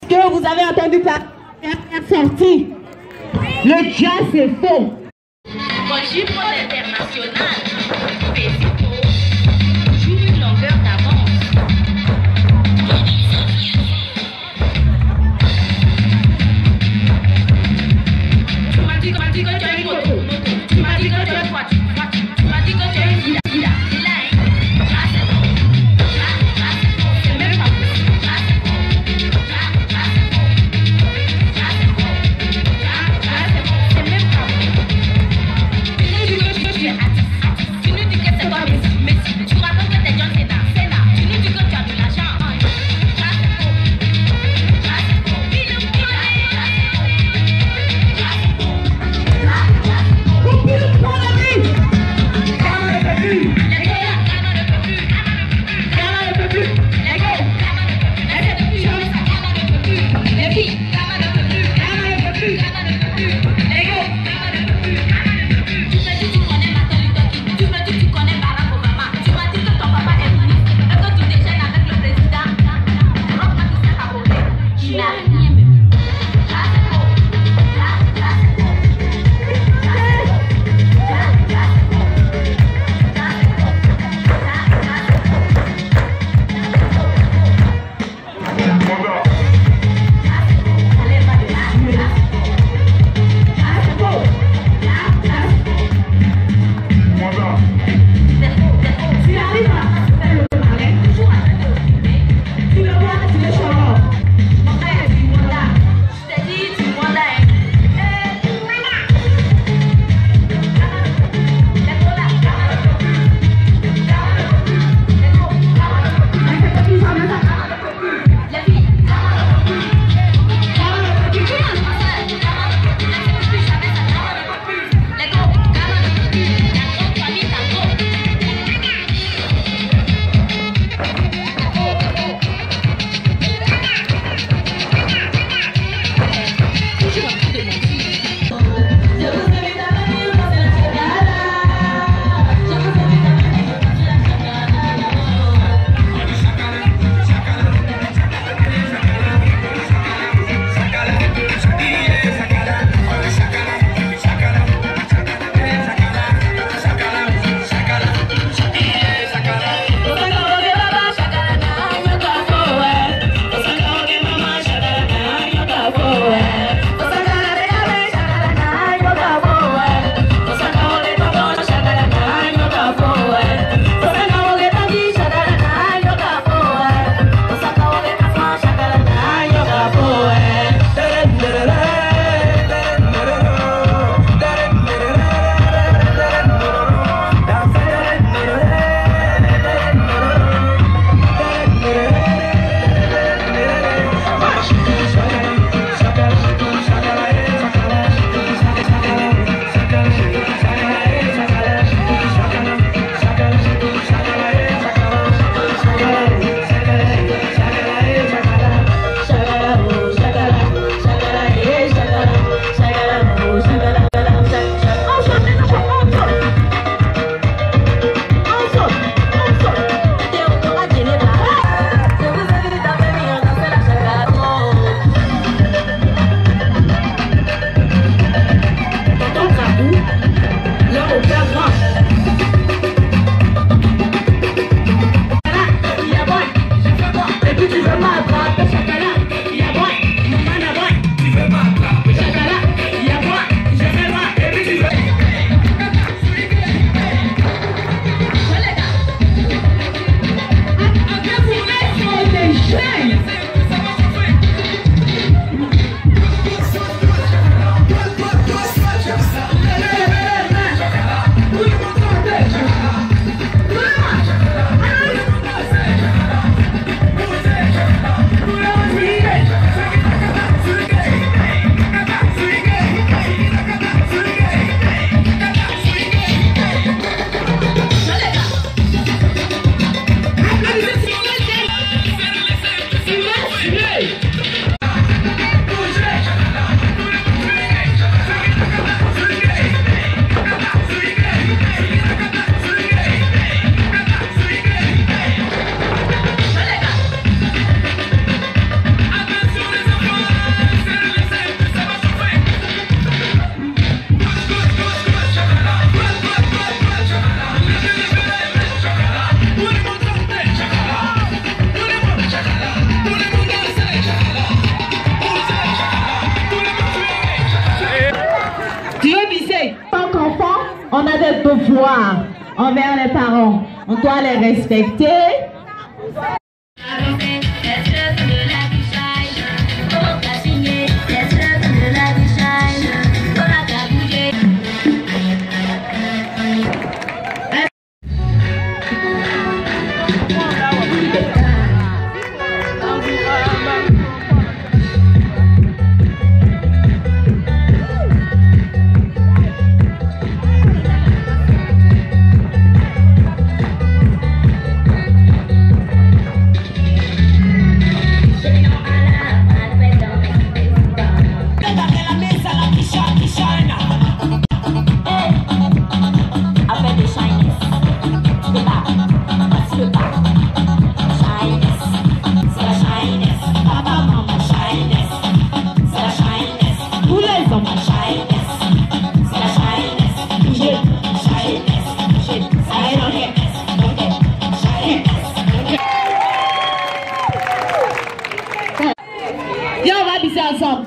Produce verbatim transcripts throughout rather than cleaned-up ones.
Que vous avez entendu parler sorti. Le jazz c'est faux. Quand j'y prends l'international, toujours une longueur d'avance. Tu m'as dit que tu as une moto. Tu m'as dit que tu as une voiture. Tu m'as dit que tu as une villa. Villa. Villa. Là c'est bon. Là, là c'est bon. C'est même pas possible. Là c'est bon. Là, là c'est bon. Là c'est bon. Là, là c'est bon. C'est même pas bon. Tu nous dis que tu es artiste. Tu nous dis que c'est toi. devoir envers les parents. On doit les respecter. Viens, on va bisser ensemble.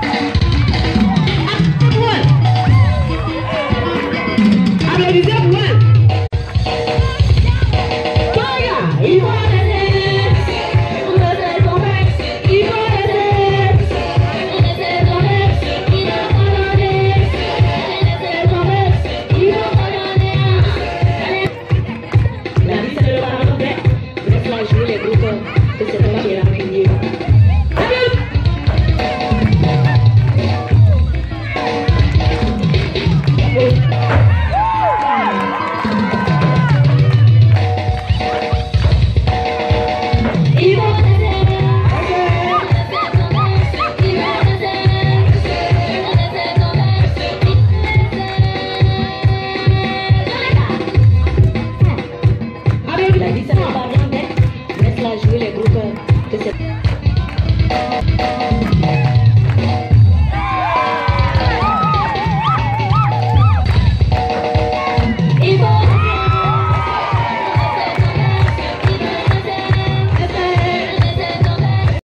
Applaudissez pour elle.